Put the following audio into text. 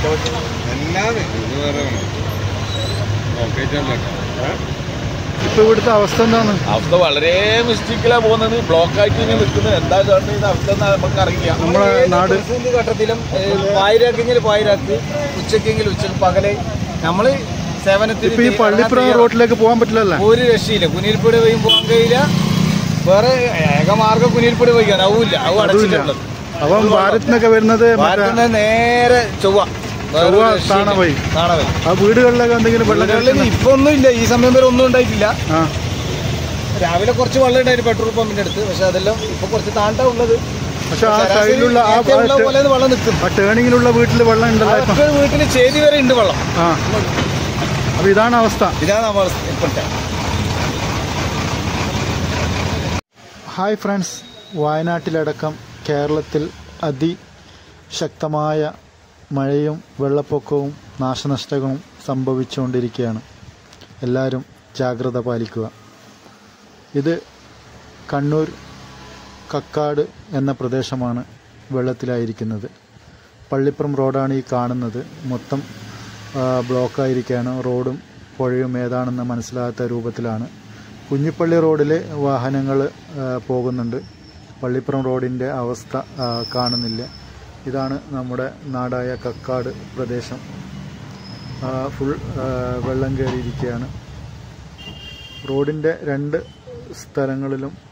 ഇപ്പൊ ഇവിടുത്തെ അവസ്ഥ എന്താണ്? അവസ്ഥ വളരെ മിസ്റ്റേക്കിലാ പോകുന്നത്. ബ്ലോക്കായിട്ട് ഇങ്ങനെ നിൽക്കുന്നത്. എന്താ കാണുന്നത് അവസ്ഥ നമുക്ക് അറിയില്ല. നമ്മളെ നാട് ഘട്ടത്തിലും പായിരാക്കെങ്കിൽ പായിരാക്ക്, ഉച്ചക്കെങ്കിൽ ഉച്ചക്ക്, പകല് നമ്മള് സേവനത്തിൽ. ഇപ്പൊ ഈ പള്ളിപ്പുറം റോഡിലേക്ക് പോകാൻ പറ്റില്ലല്ലോ. ഒരു രക്ഷയില്ല. കുനിയിൽപ്പടി വഴിയും പോകാൻ കഴിയില്ല. വേറെ ഏകമാർഗം കുനിയിൽപ്പടി വഴിയാണ്. അവില്ല, അവ അടച്ചിട്ടുള്ളത്. അപ്പം ഭാരത്തിനൊക്കെ വരുന്നത് നേരെ ചൊവ്വ വഴി. ആ വീടുകളിലൊക്കെ എന്തെങ്കിലും വെള്ളം ഇപ്പൊ ഒന്നും ഇല്ല. ഈ സമയം വരെ ഒന്നും ഉണ്ടായിട്ടില്ല. രാവിലെ കുറച്ച് വെള്ളം ഉണ്ടായിരുന്നു പെട്രോൾ പമ്പിന്റെ അടുത്ത്. പക്ഷെ അതെല്ലാം ഇപ്പൊ കുറച്ച് താണ്ടാ ഉള്ളത്. പക്ഷെ ആ സൈഡിലുള്ള വെള്ളം നിൽക്കും. ആ ടേണിങ്ങിലുള്ള വീട്ടിൽ വെള്ളം ഉണ്ടല്ലോ. വീട്ടില് ചേരി വരെ ഉണ്ട് വെള്ളം. അപ്പൊ ഇതാണ് അവസ്ഥ. ഇപ്പോഴത്തെ. ഹായ് ഫ്രണ്ട്സ്, വയനാട്ടിലടക്കം കേരളത്തിൽ അതിശക്തമായ മഴയും വെള്ളപ്പൊക്കവും നാശനഷ്ടങ്ങളും സംഭവിച്ചുകൊണ്ടിരിക്കുകയാണ്. എല്ലാവരും ജാഗ്രത പാലിക്കുക. ഇത് കണ്ണൂർ കക്കാട് എന്ന പ്രദേശമാണ് വെള്ളത്തിലായിരിക്കുന്നത്. പള്ളിപ്പുറം റോഡാണ് ഈ കാണുന്നത്. മൊത്തം ബ്ലോക്കായിരിക്കുകയാണ്. റോഡും പുഴയും ഏതാണെന്ന് മനസ്സിലാകാത്ത രൂപത്തിലാണ്. കുഞ്ഞിപ്പള്ളി റോഡിൽ വാഹനങ്ങൾ പോകുന്നുണ്ട്. പള്ളിപ്പുറം റോഡിൻ്റെ അവസ്ഥ കാണുന്നില്ല. ഇതാണ് നമ്മുടെ നാടായ കക്കാട് പ്രദേശം. ഫുൾ വെള്ളം കയറിയിരിക്കുകയാണ്. റോഡിൻ്റെ രണ്ട് സ്ഥലങ്ങളിലും